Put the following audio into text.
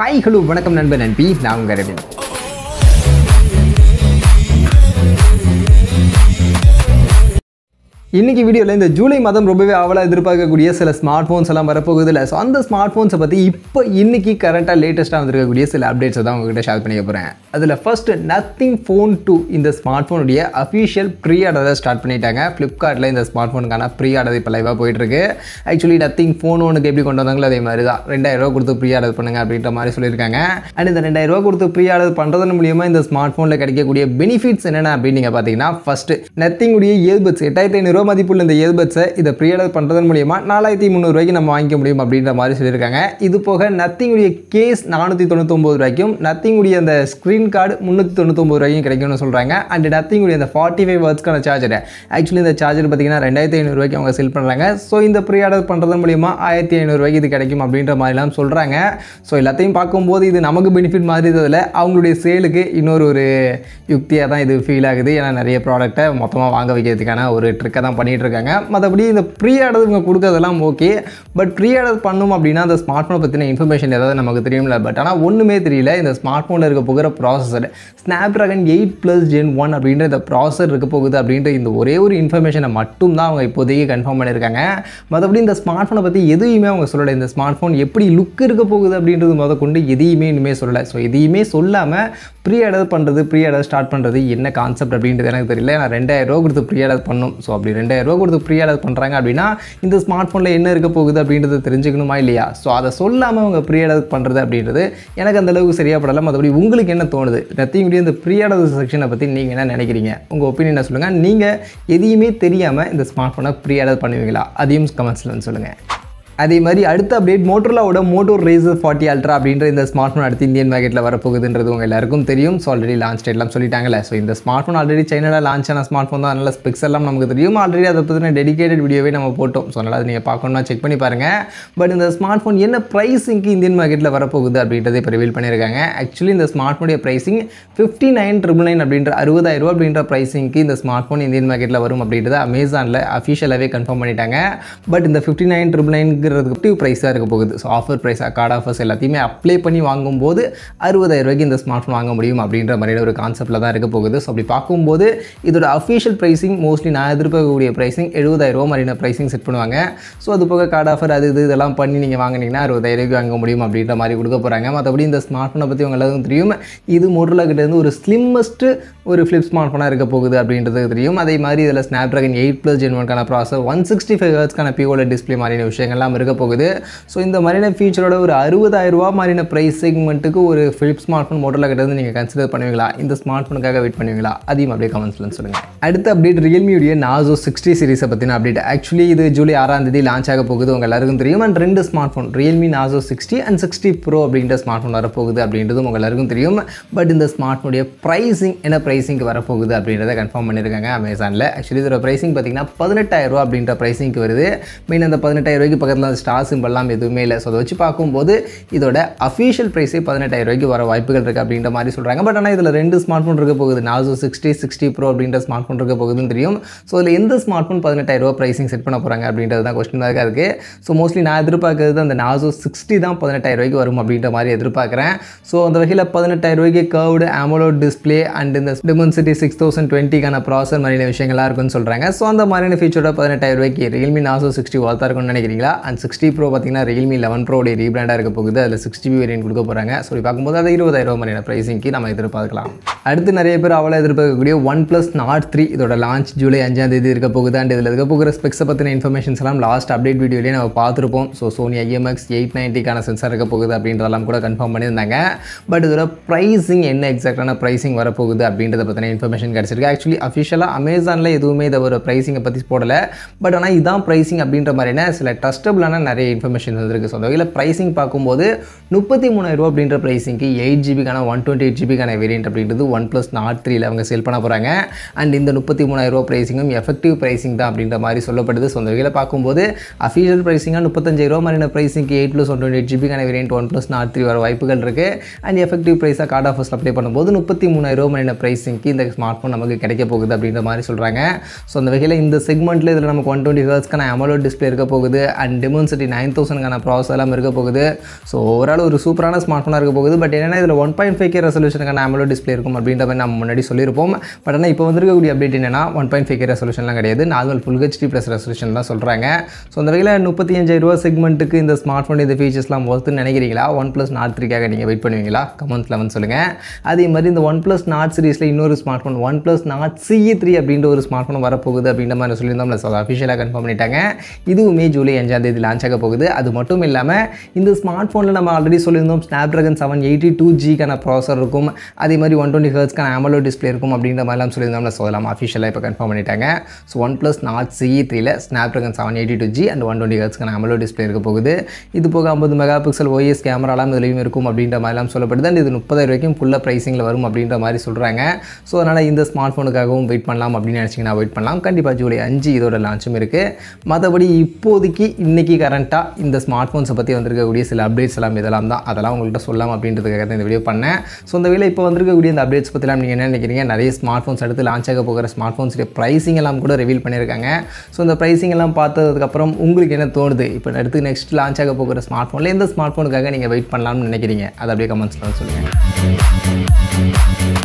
Hi, hello, வணக்கம் நண்பன் நண்பி, நான் உங்க ரவின். இன்னைக்கு வீடியோவில் இந்த ஜூலை மாதம் ரொம்பவே ஆவலாக எதிர்பார்க்கக்கூடிய சில ஸ்மார்ட் ஃபோன்ஸ் எல்லாம் வரப்போகுது இல்லை. ஸோ அந்த ஸ்மார்ட் ஃபோன்ஸை பற்றி இப்போ இன்னைக்கு கரண்ட்டாக லேட்டஸ்ட்டாக வந்திருக்கக்கூடிய சில அப்டேட்ஸை தான் உங்ககிட்ட ஷேர் பண்ணிக்க போகிறேன். அதில் ஃபர்ஸ்ட் நத்திங் ஃபோன் 2 இந்த ஸ்மார்ட் ஃபோனுடைய அஃபிஷியல் ப்ரீ ஆர்டரை ஸ்டார்ட் பண்ணிட்டாங்க. ஃப்ளிப்கார்ட்டில் இந்த ஸ்மார்ட் ஃபோனுக்கான ப்ரீ ஆர்டர் இப்போ லைவாக போயிட்டுருக்கு. ஆக்சுவலி நத்திங் ஃபோன் ஒன்றுக்கு எப்படி கொண்டு வந்தாங்களோ அதே மாதிரி தான் 2000 ரூபா கொடுத்து ப்ரீ ஆர்டர் பண்ணுங்க அப்படின்ற மாதிரி சொல்லியிருக்காங்க. அண்ட் இந்த 2000 ரூபா கொடுத்து ப்ரீ ஆர்டர் பண்ணுறதன் மூலியமாக இந்த ஸ்மார்ட் ஃபோனில் கிடைக்கக்கூடிய பெனிஃபிட்ஸ் என்னென்ன அப்படின்னு நீங்கள் பார்த்தீங்கன்னா, ஃபர்ஸ்ட் நத்திங் உடைய இயர்பட்ஸ் 8500 ரூபா மதிப்புள்ள இந்த இயர்பட்ஸை இதை ப்ரீ ஆர்டர் பண்ணுறதன் மூலியமா 4300 ரூபாய்க்கு நம்ம வாங்கிக்க முடியும் அப்படின்ற மாதிரி சொல்லியிருக்காங்க. இது போக நத்திங் உடைய கேஸ் 499 ரூபாய்க்கும், நத்திங் உடைய அந்த ஸ்க்ரீன் கார்டு 399 ரூபாய்க்கும் கிடைக்கும்னு சொல்கிறாங்க. அண்ட் நத்திங் உடைய அந்த 45 வாட்ஸ்க்கான சார்ஜர், ஆக்சுவலி இந்த சார்ஜர் பார்த்தீங்கன்னா 2500 ரூபாய்க்கு அவங்க செல் பண்ணுறாங்க. ஸோ இந்த ப்ரீ ஆர்டர் பண்ணுறதன் மூலியமா 1500 ரூபாய்க்கு இது கிடைக்கும் அப்படின்ற மாதிரிலாம் சொல்கிறாங்க. ஸோ எல்லாத்தையும் பார்க்கும்போது இது நமக்கு பெனிஃபிட் மாதிரி இருந்ததில் அவங்களுடைய சேலுக்கு இன்னொரு யுக்தியாக தான் இது ஃபீல் ஆகுது. ஏன்னா நிறைய ப்ராடக்ட்டை மொத்தமாக வாங்க வைக்கிறதுக்கான ஒரு ட்ரிக்கை தான் பண்ணிகிட்டு இருக்காங்க. மற்றபடி இந்த ப்ரீ ஆர்டர் இவங்க கொடுக்கறதெல்லாம் ஓகே. பட் ப்ரீ ஆர்டர் பண்ணணும் அப்படின்னா அந்த ஸ்மார்ட் ஃபோனை பற்றின இன்ஃபர்மேஷன் ஏதாவது நமக்கு தெரியும்ல. பட் ஆனால் ஒன்றுமே தெரியல. இந்த ஸ்மார்ட் ஃபோனில் இருக்க போகிற ப்ராசஸர் ஸ்னாப்ட்ராகன் 8+ Gen 1 அப்படின்ற இந்த ப்ராசஸர் இருக்க போகுது அப்படின்ற இந்த ஒரே ஒரு இன்ஃபர்மேஷனை மட்டும் தான் அவங்க இப்போதைக்கு கன்ஃபார்ம் பண்ணியிருக்காங்க. மற்றபடி இந்த ஸ்மார்ட் ஃபோனை பற்றி எதுவுமே அவங்க சொல்லலை. இந்த ஸ்மார்ட் ஃபோன் எப்படி லுக் இருக்க போகுது அப்படின்றது கொண்டு எதையுமே இனிமேல் சொல்லலை. ஸோ எதையுமே சொல்லாமல் ப்ரீ ஆர்டர் பண்ணுறது, ப்ரீ ஆர்டர் ஸ்டார்ட் பண்ணுறது என்ன கான்செப்ட் அப்படின்றது எனக்கு தெரியல. நான் 2000 ரூபா கொடுத்து ப்ரீ ஆர்டர் பண்ணணும். ஸோ அப்படி 2000 ரூபா கொடுத்து ப்ரீ ஆர்டர் பண்ணுறாங்க அப்படின்னா இந்த ஸ்மார்ட் ஃபோனில் என்ன இருக்க போகுது அப்படின்றத தெரிஞ்சுக்கணுமா இல்லையா? ஸோ அதை சொல்லாமல் அவங்க ப்ரீ ஆர்டர் பண்ணுறது அப்படின்றது எனக்கு அந்தளவுக்கு சரியாக படலை. மற்றபடி உங்களுக்கு என்ன தோணுது? நத்திங்குடைய இந்த ப்ரீ ஆர்டர் செக்ஷனை பற்றி நீங்கள் என்ன நினைக்கிறீங்க? உங்கள் ஒப்பீனியனை சொல்லுங்கள். நீங்கள் எதையுமே தெரியாமல் இந்த ஸ்மார்ட் ஃபோனை ப்ரீ ஆர்டர் பண்ணுவீங்களா? அதையும் கமெண்ட்ஸில் வந்து சொல்லுங்கள். அதே மாதிரி அடுத்த அப்டேட் மோட்டோரோலாவோட மோட்டோ ரேசர் 40 அல்ட்ரா அப்படின்ற இந்த ஸ்மார்ட் ஃபோன் அடுத்து இந்தியன் மார்க்கெட்டில் வரப்போகுதுன்றது உங்கள் எல்லாருக்கும் தெரியும். ஸோ ஆல்ரெடி லான்ச் டேட்லாம் சொல்லிட்டாங்கல்ல. ஸோ இந்த ஸ்மார்ட் ஃபோன் ஆல்ரெடி சைனாவில் லான்ச் ஆன ஸ்மார்ட் ஃபோன் தான். நல்ல ஸ்பெக்ஸ் எல்லாம் நமக்கு தெரியும். ஆல்ரெடி அதை பற்றின டெடிகேட்டட் வீடியோவே நம்ம போட்டோம். ஸோ அதனால் நீங்கள் பார்க்கணும்னா செக் பண்ணி பாருங்கள். பட் இந்த ஸ்மார்ட் ஃபோன் என்ன ப்ரைஸிங்க்கு இந்தியன் மார்க்கெட்டில் வரப்போகுது அப்படின்றத இப்போ ரிவீல் பண்ணியிருக்காங்க. ஆக்சுவலி இந்த ஸ்மார்ட் ஃபோனுடைய ப்ரைஸிங் 59,999 அப்படின்ற 60,000 ரூபா அப்படின்ற ப்ரைஸிங்க்கு இந்த ஸ்மார்ட் ஃபோன் இந்தியன் மார்க்கெட்டில் வரும் அப்படின்றத அமேசானில் அஃபிஷியலாகவே கன்ஃபார்ம் பண்ணிட்டாங்க. பட் இந்த 59,999ங்கிறது ப்ரைஸாக இருக்க போகுது. So offer price, card offers எல்லாத்தையுமே அப்ளை பண்ணி வாங்கும்போது 60,000 ரூபாய்க்கு இந்த ஸ்மார்ட் ஃபோன் வாங்க முடியும் அப்படின்ற மாதிரியான ஒரு கான்செப்ட்டில் தான் இருக்க போகுது. ஸோ அப்படி பார்க்கும்போது இதோட அஃபிஷியல் ப்ரைஸிங் மோஸ்ட்லி நான் எதிர்பார்க்கக்கூடிய ப்ரைஸிங் 70,000 ரூபா மாதிரியான ப்ரைஸிங் செட் பண்ணுவாங்க. ஸோ அது போக கார்டு ஆஃபர் அது இதெல்லாம் பண்ணி நீங்கள் வாங்கினீங்கன்னா 60,000 ரூபாய்க்கு வாங்க முடியும் அப்படின்ற மாதிரி கொடுக்க போகிறாங்க. மற்றபடி இந்த ஸ்மார்ட் ஃபோனை பற்றி உங்களுக்கும் தெரியும். இது மோட்டோரோலா கிட்டேருந்து ஒரு ஸ்லிம்மஸ்ட் ஒரு ஃப்ளிப் ஸ்மார்ட் ஃபோனாக இருக்க போகுது அப்படின்றது தெரியும். அதே மாதிரி இதில் ஸ்னாப்ட்ராகன் 8+ Gen 1 ப்ராசஸர், 165 ஹெர்ட்ஸ்க்கான POLED டிஸ்பிளே மாதிரியான விஷயங்கள்லாம் இருக்க போகுது. ஸோ இந்த மாதிரியான ஃபீச்சரோட ஒரு 60,000 ரூபா மாதிரியான ப்ரைஸ் செக்மெண்ட்டுக்கு ஒரு ஃபிலிப் ஸ்மார்ட் ஃபோன் மோட்டோரோலா கிட்டேருந்து நீங்கள் கன்சிடர் பண்ணுவீங்களா? இந்த ஸ்மார்ட் ஃபோனுக்காக வெயிட் பண்ணுவீங்களா? அதையும் அப்படியே கமெண்ட்ஸில் சொல்லுங்கள். அடுத்த அப்டேட் ரியல்மியுடைய நார்சோ 60 சீரிஸை பற்றின அப்டேட். ஆக்சுவலி இது ஜூலை 6ஆம் தேதி லான்ச் ஆக போகுது. உங்கள் எல்லாருக்கும் தெரியும். And 2 smart phone Realme Narzo 60 and 60 pro அப்படின்ற ஸ்மார்ட் ஃபோன் வரப்போகுது அப்படின்றதும் உங்கள் எல்லாருக்கும் தெரியும். பட் இந்த ஸ்மார்ட் ஃபோனுடைய ப்ரைஸிங் என்ன ப்ரைஸிங்க்கு வரப்போகுது அப்படின்றத கன்ஃபார்ம் பண்ணியிருக்காங்க அமேசானில். ஆக்சுவலி இதோட ப்ரைஸிங் பார்த்தீங்கன்னா 18,000 ரூபா அப்படின்ற ப்ரைஸிங்க்கு வருது. மெயின் அந்த 18,000 ரூபாய்க்கு பக்கத்தில் அந்த ஸ்டார் சிம்பிள்லாம் எதுவுமே இல்லை. ஸோ அதை வச்சு பார்க்கும்போது இதோட அஃபிஷியல் ப்ரைஸே 18,000 ரூபாய்க்கு வர வாய்ப்புகள் இருக்குது அப்படின்ற மாதிரி சொல்கிறாங்க. பட் ஆனால் இதில் 2 ஸ்மார்ட் ஃபோன் இருக்க போகுது. நார்சோ 60, 60 ப்ரோ அப்படின்ற ஸ்மார்ட் ஃபோன் இருக்க போகுதுன்னு தெரியும். ஸோ அதில் எந்த ஸ்மார்ட் ஃபோன் 18,000 ரூபா ப்ரைஸிங் செட் பண்ண போகிறாங்க அப்படின்றது தான் கொஸ்டின் மார்க்காக இருக்குது. ஸோ மோஸ்ட்லி நான் எதிர்பார்க்கறது அந்த நார்சோ 60 தான் 18,000 ரூபாய்க்கு வரும் அப்படின்ற மாதிரி எதிர்பார்க்குறேன். ஸோ அந்த வகையில் 18,000 ரூபாய்க்கு கர்வ்டு AMOLED டிஸ்பிளே அண்ட் இந்த Dimensity 6020க்கான ப்ராசஸர் மாதிரியான விஷயங்கள்லாம் இருக்குன்னு சொல்கிறாங்க. ஸோ அந்த மாதிரியான ஃபீச்சரோட 18,000 ரூபாய்க்கு ரியல்மி நார்சோ 60 வார்த்தா இருக்குன்னு நினைக்கிறீங்களா? அண்ட் 60 ப்ரோ பார்த்தீங்கன்னா ரியல்மி 11 ப்ரோ ரீபிராண்டாக இருக்க போகுது. அதில் 6GB வேரியன்ட் கொடுக்க போகிறாங்க. ஸோ பார்க்கும்போது அது 20,000 ரூபா மாதிரியான ப்ரைஸிங்க்கு நம்ம எதிர்பார்க்கலாம். அடுத்து நிறைய பேர் அவளை எதிர்பார்க்கக்கூடிய OnePlus Nord 3 இதோட லான்ச் ஜூலை 5ஆம் தேதி இருக்க போகுது. அண்ட் இதில் இருக்க போகிற ஸ்பெக்ஸை பற்றின இன்ஃபர்மேஷன்ஸ் எல்லாம் லாஸ்ட் அப்டேட் வீடியோலேயே நம்ம பார்த்துருப்போம். ஸோ சோனி IMX 890க்கான சென்சார் இருக்க போகுது அப்படின்றதெல்லாம் கூட கன்ஃபார்ம் பண்ணியிருந்தாங்க. பட் இதோட ப்ரைஸிங் என்ன எக்ஸாக்டான ப்ரைஸிங் வரப்போகுது அப்படின்றத பற்றின இன்ஃபர்மேஷன் கிடச்சிருக்கு. ஆக்சுவலி அஃபிஷியலாக அமேசானில் எதுவுமே இதை ஒரு ப்ரைஸிங்கை பற்றி போடலை. பட் ஆனால் இதுதான் ப்ரைஸிங் அப்படின்ற மாதிரியான சில ட்ரஸ்டபுளான நிறைய இன்ஃபர்மேஷன் வந்துருக்கு. ஸோ அந்த வகையில் ப்ரைஸிங் பார்க்கும்போது 33,000 ரூபா அப்படின்ற ப்ரைஸிங்க்கு 8GBக்கான 128GBக்கான வேரியன்ட் அப்படின்றது OnePlus Nord 3ல அவங்க சேல் பண்ண போகிறாங்க. அண்ட் இந்த 33,000 ரூபா ப்ரைஸிங்கும் எஃபெக்டிவ் ப்ரைஸிங் தான் அப்படின்ற மாதிரி சொல்லப்படுது. ஸோ அந்த வகையில் பார்க்கும்போது அஃபிஷியல் ப்ரைஸிங்காக 35,000 ரூபா மாதிரியான ப்ரைஸிங்க்கு 8+ 128GBக்கான வேரியன்ட் OnePlus Nord 3 வர வாய்ப்புகள் இருக்குது. அண்ட் எஃபெக்டிவ் ப்ரைஸாக கார்டு ஆஃபர்ஸ் அப்ளை பண்ணும்போது 33,000 ரூபா மாதிரியான ப்ரைஸிங்க்கு இந்த ஸ்மார்ட் ஃபோன் நமக்கு கிடைக்க போகுது அப்படின்ற மாதிரி சொல்கிறாங்க. ஸோ அந்த வகையில் இந்த செக்மெண்ட்டில் இதில் நமக்கு 120 ஹெர்ட்ஸ்க்கான AMOLED டிஸ்பிளே இருக்க போகுது. அண்ட் Dimensity 9000 ப்ராசஸர் எல்லாம் இருக்க போகுது. ஸோ ஓவரால் ஒரு சூப்பரான ஸ்மார்ட் ஃபோனாக இருக்க போகுது. பட் என்னென்னா இதில் 1.5K ரெசல்யூஷனுக்கான AMOLED டிஸ்பிளே இருக்கும் அப்படின்ற மாதிரி நம்ம முன்னாடி சொல்லியிருப்போம். பட் ஆனால் இப்போ வந்திருக்கக்கூடிய அப்டேட் என்னென்னா 1.5K ரெசல்யூஷன்லாம் கிடையாது, normal full HD plus resolution தான் சொல்கிறாங்க. ஸோ அந்த வகையில் 35,000 செக்மெண்ட்டுக்கு இந்த ஸ்மார்ட் ஃபோன் இந்த ஃபீச்சர்ஸ்லாம் ஒர்த்துன்னு நினைக்கிறீங்களா? OnePlus Nord 3க்காக நீங்கள் வெயிட் பண்ணுவீங்களா? கமெண்ட்ஸில் வந்து சொல்லுங்கள். அதே மாதிரி இந்த OnePlus Nord சீரிஸில் இன்னொரு smart phone OnePlus Nord CE3 அப்படின்ற ஒரு ஸ்மார்ட் ஃபோன் வரப்போகுது அப்படின்ற மாதிரி சொல்லியிருந்தோம்ல. ஸோ அஃபிஷியலாக கன்ஃபார்ம் பண்ணிட்டாங்க. இதுவுமே ஜூலை 5 லான்ச் ஆக போகுது. அது மட்டும் இல்லாமல் இந்த ஸ்மார்ட் ஃபோனில் நம்ம ஆல்ரெடி சொல்லியிருந்தோம் Snapdragon 782Gக்கான ப்ராசஸர் இருக்கும், அதே மாதிரி 120 Hzக்கான AMOLED டிஸ்பிளே இருக்கும் அப்படின்ற மாதிரிலாம் சொல்லியிருந்தோம்ல. ஸோ அதெல்லாம் அஃபிஷியலாக இப்போ கன்ஃபார்ம் பண்ணிட்டாங்க. ஸோ OnePlus Nord CE3ல Snapdragon 782G அண்ட் 120 Hzக்கான AMOLED டிஸ்பிளே இருக்க போகுது. இது போக 50 மெகா பிக்சல் OIS கேமராலாம் இதுலையும் இருக்கும் அப்படின்ற மாதிரிலாம் சொல்லப்படுது. அண்ட் இது 30,000 ஃபுல்லாக ப்ரைஸிங்கில் வரும் அப்படின்ற மாதிரி சொல்கிறாங்க. ஸோ அதனால் இந்த ஸ்மார்ட் ஃபோனுக்காகவும் வெயிட் பண்ணலாம் அப்படின்னு நினச்சிங்கன்னா வெயிட் பண்ணலாம். கண்டிப்பாக ஜூலை 5 இதோட லான்ச்சும் இருக்குது. மற்றபடி இப்போதைக்கு இன்றைக்கி கரண்ட்டாக இந்த ஸ்மார்ட் ஃபோன்ஸை பற்றி வந்திருக்கக்கூடிய சில அப்டேட்ஸ் எல்லாம் இதெல்லாம் தான், அதெல்லாம் உங்கள்கிட்ட சொல்லலாம் அப்படின்றதுக்காக தான் இந்த வீடியோ பண்ணேன். ஸோ இந்த வேலை இப்போ வந்திருக்கக்கூடிய இந்த அப்டேட்ஸ் பற்றிலாம் நீங்கள் என்ன நினைக்கிறீங்க? நிறைய ஸ்மார்ட் ஃபோன்ஸ் அடுத்து லான்ச் ஆக போகிற ஸ்மார்ட் ஃபோன்ஸுடைய ப்ரைஸிங் எல்லாம் கூட ரிவீல் பண்ணியிருக்காங்க. ஸோ இந்த ப்ரைஸிங் எல்லாம் பார்த்ததுக்கப்புறம் உங்களுக்கு என்ன தோணுது? இப்போ அடுத்து நெக்ஸ்ட் லான்ச் ஆக போகிற ஸ்மார்ட் ஃபோனில் எந்த ஸ்மார்ட் ஃபோனுக்காக நீங்கள் வெயிட் பண்ணலாம்னு நினைக்கிறீங்க? அதை அப்படியே கமெண்ட்ஸில் சொல்லுங்கள்.